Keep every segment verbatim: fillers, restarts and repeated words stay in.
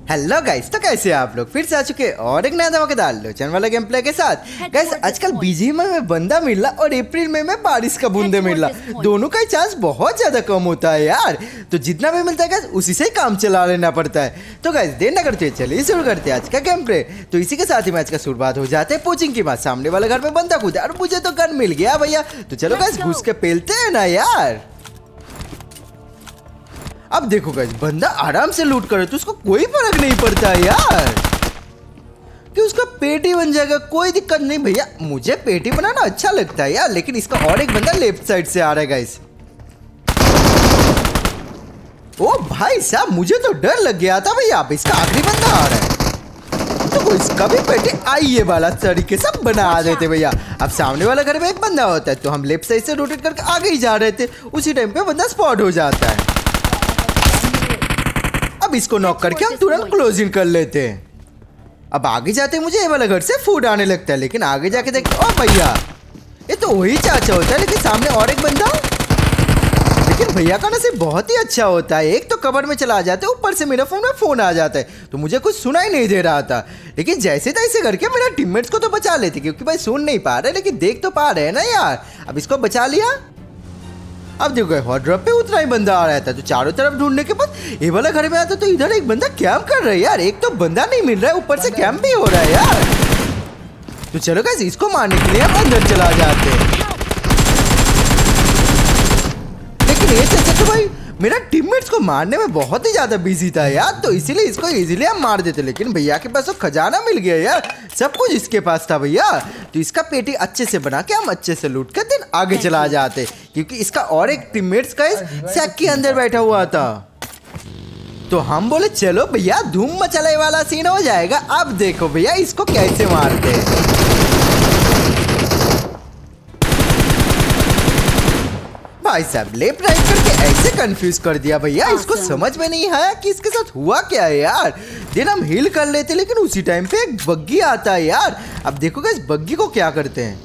Hello guys, तो कैसे हैं आप लोग? फिर से आ चुके और एक नया धमाकेदार लोचन वाला गेम प्ले के साथ। गाइस आजकल बीजीएमआई में बंदा मिलना और अप्रैल मई में बारिश का बूंदे मिलना, दोनों का चांस बहुत ज्यादा कम होता है यार। तो जितना भी मिलता है गाइस उसी से ही काम चला लेना पड़ता है। तो गाइस देर ना करते चलिए शुरू करते हैं आज का गेम प्ले। तो इसी के साथ ही मैच का शुरुआत हो जाते हैं पोचिंग की बात। सामने वाले घर में बंदा कूदा और मुझे तो गन मिल गया भैया। तो चलो गाइस घुस के पेलते हैं ना यार। अब देखो गाइस बंदा आराम से लूट करे तो उसको कोई फर्क नहीं पड़ता है यार कि उसका पेटी बन जाएगा, कोई दिक्कत नहीं भैया। मुझे पेटी बनाना अच्छा लगता है यार, लेकिन इसका और एक बंदा लेफ्ट साइड से आ रहा है गाइस। ओ भाई साहब, मुझे तो डर लग गया था भैया। अब इसका आखिरी बंदा आ रहा है तो इसका भी पेटी आइए वाला तरीके से बना देते भैया। अब सामने वाला घर में एक बंदा होता है तो हम लेफ्ट साइड से रोटेट करके आगे ही जा रहे थे, उसी टाइम पे बंदा स्पॉट हो जाता है। अब इसको नॉक करके हम तुरंत क्लोजिंग कर लेते हैं। अब आगे जाते मुझे ये वाला घर से फूड आने लगता है, लेकिन आगे जाके देखते ओ भैया ये तो वही चाचा होता है, लेकिन सामने और एक बंदा। लेकिन भैया का नसीब बहुत ही अच्छा होता है, एक तो कवर में चला जाता है, ऊपर से मेरे फोन में फोन आ जाता है तो मुझे कुछ सुना ही नहीं दे रहा था। लेकिन जैसे तैसे करके मेरा टीममेट्स को तो बचा लेते, क्योंकि भाई सुन नहीं पा रहे लेकिन देख तो पा रहे हैं ना यार। अब इसको बचा लिया। अब देखो हॉट ड्रॉप पे उतना ही बंदा आ रहा था तो चारों तरफ ढूंढने के बाद ये वाला घर में आता तो इधर एक बंदा कैंप कर रहा है यार। एक तो बंदा नहीं मिल रहा है, ऊपर से कैंप भी हो रहा है यार। तो चलो गाइस इसको मारने के लिए हम अंदर चला जाते हैं। लेकिन ये चाचा तो भाई मेरा टीममेट्स को मारने में बहुत ही ज्यादा बिजी था यार, तो इसीलिए इसको इजीली हम मार देते। लेकिन भैया के पास तो खजाना मिल गया यार, सब कुछ इसके पास था भैया। तो इसका पेटी अच्छे से बना के हम अच्छे से लूट कर दिन आगे चला जाते, क्योंकि इसका और एक टीममेट्स का इस सैक के अंदर बैठा हुआ था। तो हम बोले चलो भैया धूम मचाने वाला सीन हो जाएगा। अब देखो भैया इसको कैसे मारते हैं। भाई साहब लेफ्ट राइट करके ऐसे कंफ्यूज कर दिया भैया, इसको समझ में नहीं आया कि इसके साथ हुआ क्या है यार। दिन हम हील कर लेते लेकिन उसी टाइम पे एक बग्गी आता है यार। अब देखो इस बग्गी को क्या करते हैं,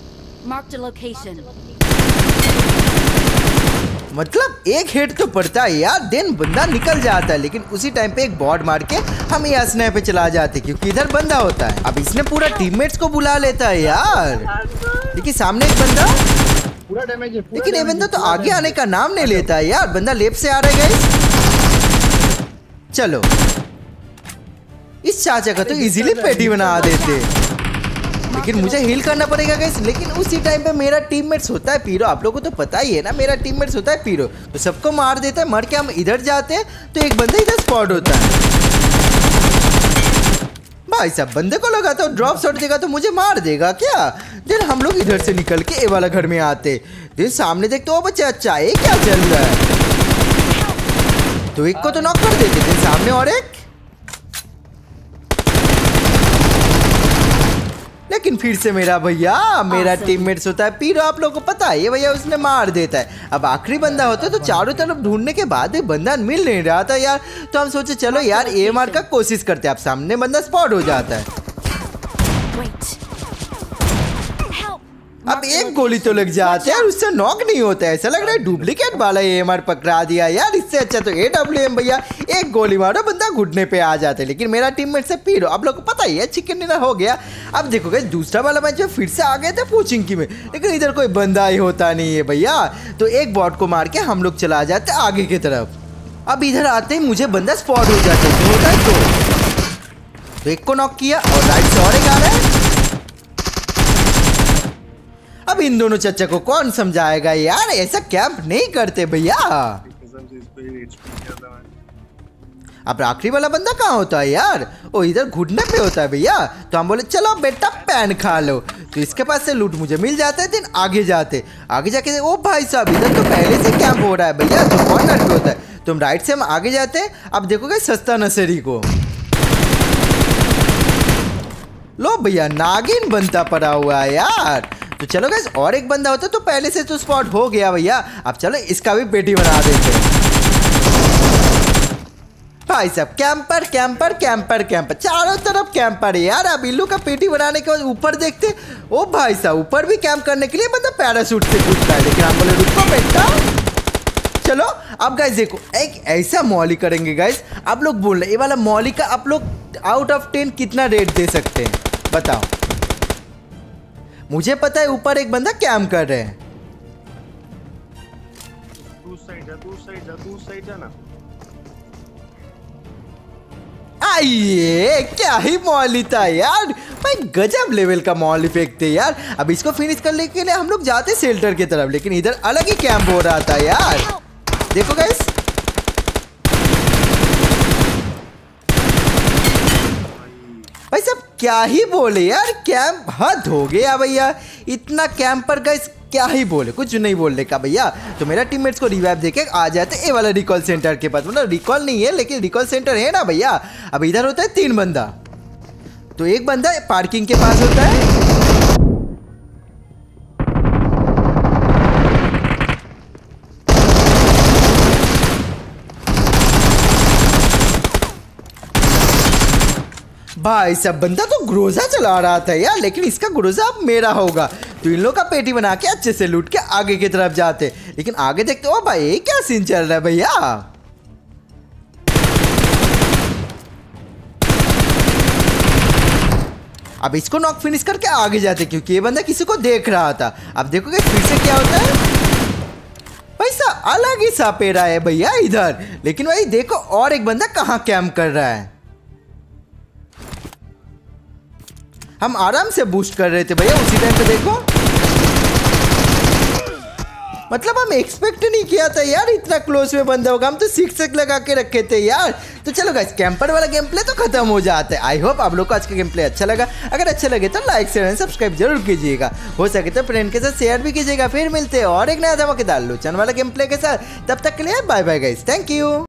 मतलब एक हेड तो पड़ता है यार, देन बंदा निकल जाता है। लेकिन उसी टाइम पे एक बॉट मार के हम यहाँ स्नैप पे चला जाते क्योंकि इधर बंदा होता है। अब इसने पूरा टीममेट्स को बुला लेता है यार, लेकिन सामने एक बंदा पूरा डैमेज है, लेकिन ये बंदा तो आगे आने का नाम नहीं लेता है यार। बंदा लेफ्ट से आ रहा है गाइस। चलो इस चाचा का तो इजीली पेटी बना देते, लेकिन मुझे हील करना पड़ेगा गाइस। लेकिन उसी टाइम पे मेरा टीममेट्स होता है पीरो, आप लोगों को तो पता ही है ना, मेरा टीममेट्स होता है पीरो, तो सबको मार देता है। मर के हम इधर जाते हैं तो एक बंदा इधर स्पॉट होता है। भाई साहब बंदे को लगा तो ड्रॉप शॉट देगा तो मुझे मार देगा क्या। फिर हम लोग इधर से निकल के ए वाला घर में आते, फिर सामने देखते हो बच्चे अच्छा ये क्या चल रहा है, तो एक को तो नॉक कर देते थे, सामने और एक। लेकिन फिर से मेरा भैया मेरा टीममेट्स होता है पीरो, आप लोगों को पता है ये भैया उसने मार देता है। अब आखिरी बंदा होता है तो चारों तरफ ढूंढने के बाद भी बंदा मिल नहीं रहा था यार, तो हम सोचे चलो यार ए मार का कोशिश करते हैं। अब सामने बंदा स्पॉट हो जाता है। अब एक गोली तो लग जाती है और उससे नॉक नहीं होता है, ऐसा लग रहा है डुप्लीकेट वाला एएमआर पकड़ा दिया यार। इससे अच्छा तो एडब्ल्यूएम भैया एक गोली मारो बंदा घुटने पे आ जाते, लेकिन मेरा टीममेट से पीरो आप लोग को पता ही है चिकन डिनर हो गया। अब देखो गाइस दूसरा वाला मैच में फिर से आ गए थे पोचिंकी में, लेकिन इधर कोई बंदा ही होता नहीं है भैया। तो एक बॉट को मार के हम लोग चला जाते आगे की तरफ। अब इधर आते ही मुझे बंदा स्पॉट हो जाते हैं, होता है तो, तो एक को नॉक किया और राइट से और एक आ रहा है। अब इन दोनों चच्चा को कौन समझाएगा यार, ऐसा कैंप नहीं करते भैया। अब आखिरी वाला बंदा कहाँ होता है यार, ओ इधर घुटने पे होता है भैया। तो हम बोले चलो बेटा पैन खा लो, तो इसके पास से लूट मुझे मिल जाता है। दिन आगे जाते आगे जाके ओ भाई साहब इधर तो पहले से कैंप हो रहा है भैया, तो कॉर्नर पे होता है। तो हम राइट से हम आगे जाते हैं। अब देखोगे सस्ता नर्सरी को, लो भैया नागिन बनता पड़ा हुआ है यार। तो चलो गाइस और एक बंदा होता तो पहले से तो स्पॉट हो गया भैया। अब चलो इसका भी पेटी बना देते हैं। भाई साहब कैंपर कैंपर कैंपर कैंपर चारों तरफ कैंपर है यार। अब इल्लू का पेटी बनाने के बाद ऊपर देखते, ओ भाई साहब ऊपर भी कैंप करने के लिए बंदा पैराशूट से कूदता है, लेकिन हम बोले रुको बेटा चलो अब गाइस देखो एक ऐसा मॉली करेंगे गाइस। आप लोग बोल रहे ये वाला मॉली का आप लोग आउट ऑफ टेन कितना रेट दे सकते हैं बताओ। मुझे पता है ऊपर एक बंदा कैम्प कर रहे हैं। तू साइड जा, तू साइड जा, तू साइड जा ना। आइए क्या ही मॉली था यार भाई, गजब लेवल का मॉली फेंकते यार। अब इसको फिनिश करने के लिए हम लोग जाते शेल्टर की तरफ, लेकिन इधर अलग ही कैंप हो रहा था यार। देखो गाइस भाई सब क्या ही बोले यार, कैंप हद हो गया भैया। इतना कैंप पर गाइस क्या ही बोले, कुछ नहीं बोलने का भैया। तो मेरा टीममेट्स को रिवाइव देके आ जाते ये वाला रिकॉल सेंटर के पास, मतलब रिकॉल नहीं है लेकिन रिकॉल सेंटर है ना भैया। अब इधर होता है तीन बंदा, तो एक बंदा पार्किंग के पास होता है, भाई सब बंदा तो ग्रोजा चला रहा था यार, लेकिन इसका ग्रोजा अब मेरा होगा। तो इन लोग का पेटी बना के अच्छे से लूट के आगे की तरफ जाते, लेकिन आगे देखते हो भाई क्या सीन चल रहा है भैया। अब इसको नॉक फिनिश करके आगे जाते क्योंकि ये बंदा किसी को देख रहा था। अब देखोगे फिर से क्या होता है, पैसा अलग ही सापेरा है भैया इधर। लेकिन भाई देखो और एक बंदा कहाँ कैंप कर रहा है। हम आराम से बूस्ट कर रहे थे भैया उसी टाइम पे देखो, मतलब हम एक्सपेक्ट नहीं किया था यार इतना क्लोज में बंदा होगा। हम तो सिक्स तक लगा के रखे थे यार। तो चलो गाइस कैंपर वाला गेम प्ले तो खत्म हो जाता है। आई होप आप लोग को आज का गेम प्ले अच्छा लगा। अगर अच्छा लगे तो लाइक शेयर एंड सब्सक्राइब जरूर कीजिएगा, हो सके तो फ्रेंड के साथ शेयर भी कीजिएगा। फिर मिलते हैं और एक नया धमाकेदार लोचन वाला गेम प्ले के साथ, तब तक के लिए bye bye guys, thank you.